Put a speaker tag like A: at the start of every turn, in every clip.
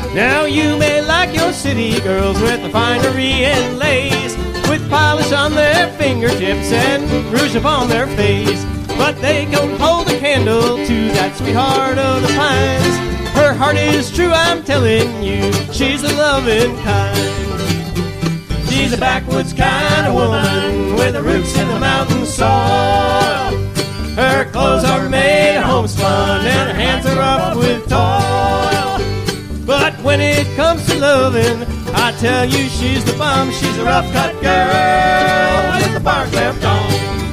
A: Now you may like your city girls with the finery and lace, with polish on their fingertips and rouge upon their face, but they don't hold a candle to that sweetheart of the pines. Her heart is true, I'm telling you, she's the loving kind. She's a backwoods kind of woman with her roots in the mountain soil. Her clothes are made of homespun and her hands are rough with toil. But when it comes to loving, I tell you she's the bomb. She's a rough-cut girl with the bark left on.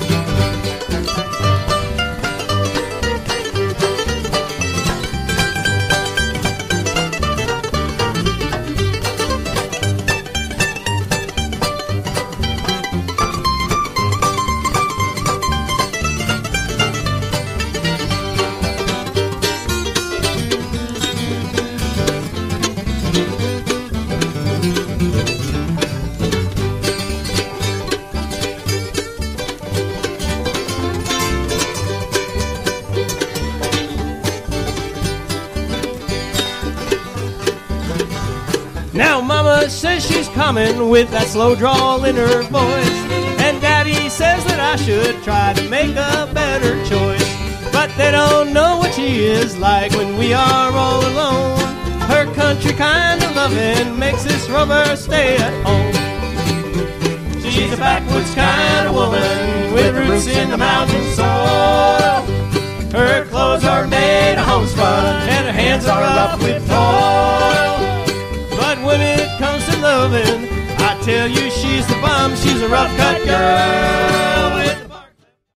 A: Now Mama says she's coming with that slow drawl in her voice, and Daddy says that I should try to make a better choice. But they don't know what she is like when we are all alone. Her country kind of loving makes this rubber stay at home. She's a backwoods kind of woman with roots in the mountain soil. Her clothes are made of homespun and her hands are rough with toil. But when it comes to loving, I tell you she's the bomb. She's a rough-cut girl with